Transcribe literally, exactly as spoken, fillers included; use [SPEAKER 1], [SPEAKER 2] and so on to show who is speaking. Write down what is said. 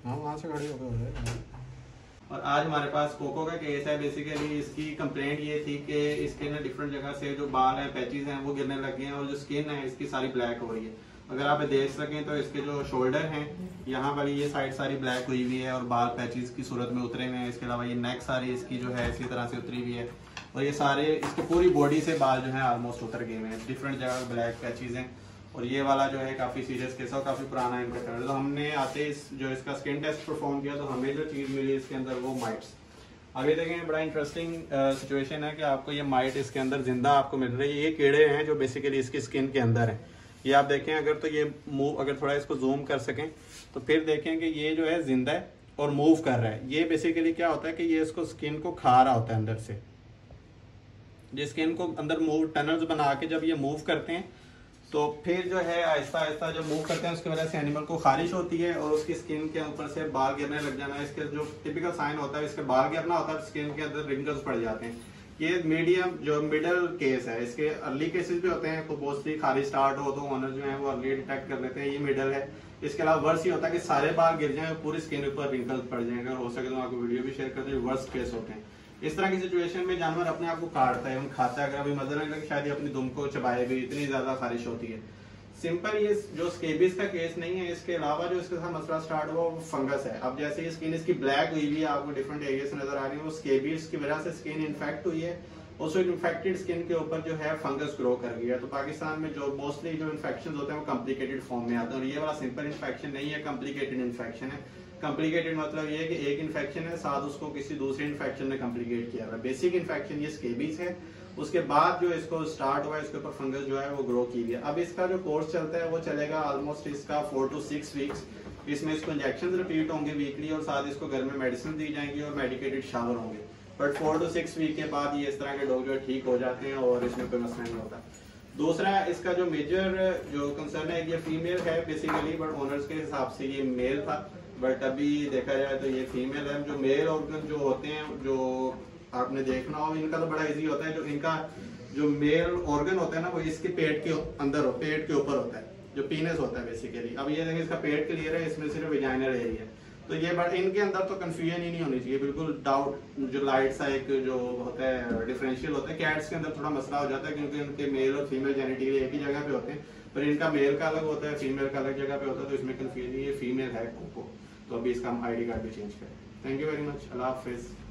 [SPEAKER 1] हाँ वहाँ से खड़ी हो गए।
[SPEAKER 2] और आज हमारे पास कोको का केस है। बेसिकली इसकी कंप्लेंट ये थी कि इसके ना डिफरेंट जगह से जो बाल हैं, पैचेस हैं, वो गिरने लग गए हैं और जो स्किन है इसकी सारी ब्लैक हो रही है। अगर आप देख सकें तो इसके जो शोल्डर हैं यहाँ वाली ये साइड सारी ब्लैक हुई हुई है और बाल पैचेस की सूरत में उतरे हुए हैं। इसके अलावा ये नेक सारी इसकी जो है इसी तरह से उतरी हुई है और ये सारे इसके पूरी बॉडी से बाल जो है ऑलमोस्ट उतर गए हुए हैं। डिफरेंट जगह ब्लैक पैचेस हैं और ये वाला जो है काफ़ी सीरियस केस है और काफ़ी पुराना इनका कर्ड। तो हमने आते इस जो इसका स्किन टेस्ट परफॉर्म किया तो हमें जो चीज़ मिली इसके अंदर वो माइट्स। अभी देखें बड़ा इंटरेस्टिंग सिचुएशन है कि आपको ये माइट इसके अंदर जिंदा आपको मिल रही है। ये कीड़े हैं जो बेसिकली इसकी स्किन के अंदर हैं। ये आप देखें, अगर तो ये मूव, अगर थोड़ा इसको जूम कर सकें तो फिर देखें कि ये जो है जिंदा है और मूव कर रहा है। ये बेसिकली क्या होता है कि ये इसको स्किन को खा रहा होता है अंदर से। ये स्किन को अंदर मूव टनल्स बना के जब ये मूव करते हैं तो फिर जो है आहिस्ता आहिस्ता जब मूव करते हैं उसकी वजह से एनिमल को खारिश होती है और उसकी स्किन के ऊपर से बाल गिरने लग जाना। इसके जो टिपिकल साइन होता है इसके बाल गिरना होता है, स्किन के अंदर रिंकल्स पड़ जाते हैं। ये मीडियम जो मिडल केस है, इसके अर्ली केसेस भी होते हैं तो मोस्टली खारिश स्टार्ट हो तो ओनर जो है वो अर्ली डिटेक्ट कर लेते हैं। ये मिडल है। इसके अलावा वर्स ये होता है कि सारे बाल गिर जाए, पूरी स्किन ऊपर रिंकल्स पड़ जाएंगे और हो सके तो आपको वीडियो भी शेयर करते हैं। वर्स केस होते हैं। इस तरह की सिचुएशन में जानवर अपने आप को काटता है, खाता है। अगर अभी मदर है शायद ये अपनी दुम को चबाए भी, इतनी ज्यादा खारिश होती है। सिंपल ये जो स्केबिस का केस नहीं है। इसके अलावा जो इसके साथ मसला स्टार्ट हुआ वो फंगस है। अब जैसे ये स्किन इसकी ब्लैक हुई हुई है, आपको डिफरेंट एरिया से नजर आ रही है, वो स्केबिस की वजह से स्किन इन्फेक्ट हुई है। उसको इन्फेक्टेड स्किन के ऊपर जो है फंगस ग्रो कर गया। तो पाकिस्तान में जो मोस्टली जो इन्फेक्शन होते हैं वो कॉम्प्लिकेटेड फॉर्म में आते हैं और ये वाला सिंपल इन्फेक्शन नहीं है, कॉम्प्लिकेटेड इन्फेक्शन है। कॉम्प्लिकेटेड मतलब ये है कि एक इन्फेक्शन है साथ उसको किसी दूसरे इन्फेक्शन ने कॉम्प्लिकेट किया है। बेसिक इन्फेक्शन ये स्केबिस है, उसके बाद जो इसको स्टार्ट हुआ इसके ऊपर फंगस जो है वो ग्रो की गई। अब इसका जो कोर्स चलता है वो चलेगा ऑलमोस्ट इसका फोर टू सिक्स वीक्स। इसमें इसको इंजेक्शन रिपीट होंगे वीकली और साथ इसको घर में मेडिसिन दी जाएंगी और मेडिकेटेड शावर होंगे। But four to six week के बाद ये इस तरह के डॉग जो ठीक हो जाते हैं और इसमें कोई मसला नहीं होता। दूसरा इसका जो मेजर जो कंसर्न है ये फीमेल है बेसिकली, बट ओनर्स के हिसाब से ये मेल था, बट अभी देखा जाए तो ये फीमेल है। जो मेल ऑर्गन जो होते हैं जो आपने देखना हो, इनका तो बड़ा इजी होता है। जो इनका जो मेल ऑर्गन होता है ना वो इसके पेट के अंदर हो, पेट के ऊपर होता है, जो पीनस होता है बेसिकली। अब ये देखें इसका पेट क्लियर है, इसमें सिर्फ वेजाइनल एरिया है। तो ये बट इनके अंदर तो कंफ्यूजन ही नहीं होनी चाहिए, बिल्कुल डाउट जो लाइट सा एक जो होता है डिफरेंशियल होता है। कैट्स के अंदर थोड़ा मसला हो जाता है क्योंकि उनके मेल और फीमेल जेनिटल एक ही जगह पे होते हैं, पर इनका मेल का अलग होता है, फीमेल का अलग जगह पे होता है। तो इसमें कंफ्यूजन, ये फीमेल है कोको, तो अभी इसका हम आई डी कार्ड भी चेंज करें। Thank you very much. अल्लाह हाफिज।